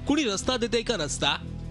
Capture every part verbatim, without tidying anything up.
कुणी रस्ता देते का रस्ता?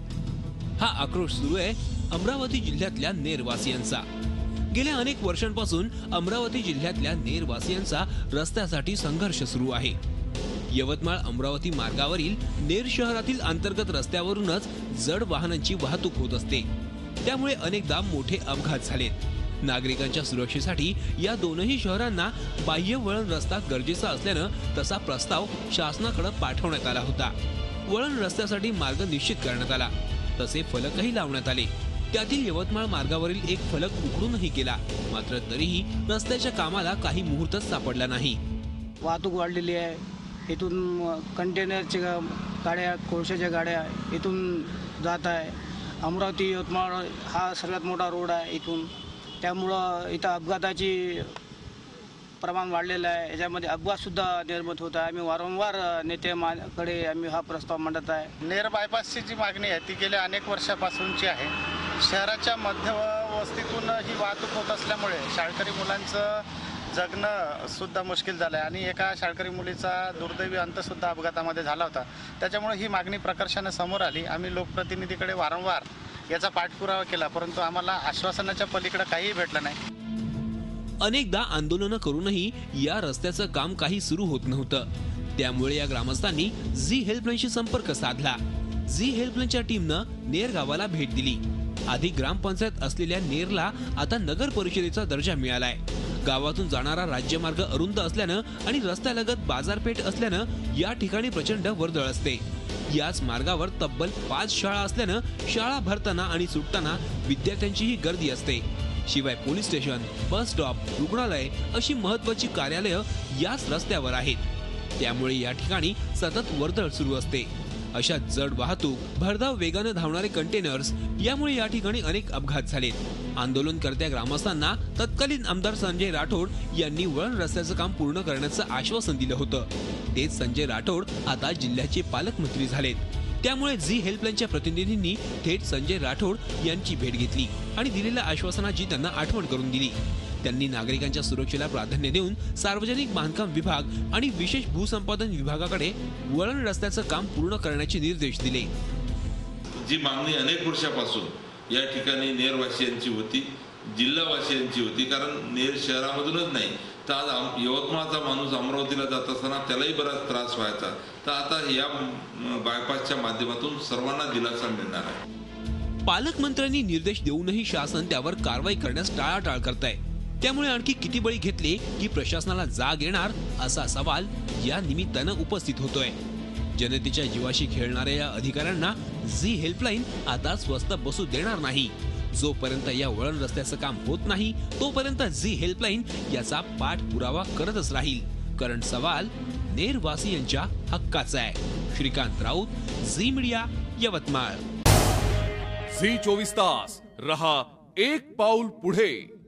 हा आक्रोश सुरू आहे अमरावती जिल्ह्यातल्या नेरवासियांचा। गेल्या अनेक वर्षांपासून अमरावती जिल्ह्यातल्या नेरवासियांचा रस्त्यासाठी संघर्ष सुरू आहे। यवतमाळ अमरावती मार्गावरील नेर शहरातील अंतर्गत रस्त्यावरूनच जड वाहनांची वाहतूक होत असते, त्यामुळे अनेकदा मोठे अपघात झालेत। नागरिकांच्या सुरक्षेसाठी या दोनही शहरांना बाह्य वळण रस्ता गरजेचा असल्यानं तसा प्रस्ताव शासनाकडे पाठवण्यात आला होता। वळण रस्त्यासाठी मार्ग निश्चित करण्यात आला, तसे फलकही लावण्यात आले। त्यातील यवतमाळ मार्गावरील एक फलक उघडूनही गेला, मात्र तरीही रस्त्याच्या कामाला काही मुहूर्तच सापडला नाही। वाहतूक वाढलेली आहे, इथून कंटेनरच्या गाड्या, कोळशाच्या गाड्या इथून जात आहे। अमरावती यवतमाळ हा सर्वात मोठा रोड आहे इथून, त्यामुळं इथं अपघाताची प्रमाण वाढलेलं आहे। याच्यामध्ये अपघात सुद्धा निर्मित होत आहे। आम्ही वारंवार नेत्याकडे आम्ही हा प्रस्ताव मांडत आहे। नेर बायपासची जी मागणी आहे ती गेल्या अनेक वर्षापासूनची आहे। शहराच्या मध्यवस्तीतून ही वाहतूक होत असल्यामुळे शाळकरी मुलांचं जगणं सुद्धा मुश्किल झालं आहे आणि एका शाळकरी मुलीचा दुर्दैवी अंत सुद्धा अपघातामध्ये झाला होता। त्याच्यामुळे ही मागणी प्रकर्षाने समोर आली। आम्ही लोकप्रतिनिधीकडे वारंवार याचा पाठपुरावा केला, परंतु आम्हाला आश्वासनाच्या पलीकडे काहीही भेटलं नाही। अनेकदा आंदोलन करूनही या रस्त्याचं काम काही सुरू होत नव्हतं। त्यामुळे या ग्रामस्थांनी झी हेल्पलाईनशी संपर्क साधला। झी हेल्पलाईनच्या टीमनं नेर गावाला भेट दिली। आधी ग्रामपंचायत असलेल्या नेरला आता नगर परिषदेचा दर्जा मिळालाय। गावातून जाणारा राज्यमार्ग अरुंद असल्यानं आणि रस्त्यालगत बाजारपेठ असल्यानं या ठिकाणी प्रचंड वर्दळ असते। याच मार्गावर तब्बल पाच शाळा असल्यानं शाळा भरताना आणि सुटताना विद्यार्थ्यांचीही गर्दी असते। शिवाय पोलीस स्टेशन, बस स्टॉप, रुग्णालय अशी महत्त्वाची कार्यालयं याच रस्त्यावर आहेत। त्यामुळे या ठिकाणी सतत वर्दळ सुरू असते। अशा जड वाहतूक, भरधाव वेगाने धावणारे कंटेनर्स यामुळे या ठिकाणी अनेक अपघात झालेत। आंदोलनकर्त्या ग्रामस्थांना तत्कालीन आमदार संजय राठोड यांनी वळण रस्त्याचं काम पूर्ण करण्याचं आश्वासन दिलं होतं। तेच संजय राठोड आता जिल्ह्याचे पालकमंत्री झालेत। त्यामुळे झी हेल्पलाईनच्या प्रतिनिधींनी थेट संजय राठोड यांची भेट घेतली आणि दिलेल्या आश्वासनाची त्यांना आठवण करून दिली। त्यांनी नागरिकांच्या सुरक्षेला प्राधान्य देऊन सार्वजनिक बांधकाम विभाग आणि विशेष भूसंपादन विभागाकडे वळण रस्त्याचं काम पूर्ण करण्याचे निर्देश दिले। जी मागणी अनेक वर्षापासून या ठिकाणी नेरवासियांची होती, जिल्हावासियांची होती, कारण नेर शहरामधूनच नाही तर आज यवतमाळचा माणूस अमरावतीला जात असताना त्यालाही बराच त्रास व्हायचा। तर आता या बायपासच्या माध्यमातून सर्वांना दिलासा मिळणार आहे। पालकमंत्र्यांनी निर्देश देऊनही शासन त्यावर कारवाई करण्यास टाळाटाळ करताय। त्यामुळे आणखी किती बळी घेतले की प्रशासनाला जाग येणार असा सवाल या निमित्तानं उपस्थित होतोय। जनतेच्या जीवाशी खेळणाऱ्या या अधिकाऱ्यांना झी हेल्पलाईन आता स्वस्त बसू देणार नाही। जोपर्यंत या वळण रस्त्याचं काम होत नाही तोपर्यंत झी हेल्पलाईन याचा पाठपुरावा करतच राहील, कारण सवाल नेरवासियांच्या हक्काचा आहे। Shrikant Raut, Zee media, Yavatmal. Zee चोवीस तास रहा एक पाऊल पुढे।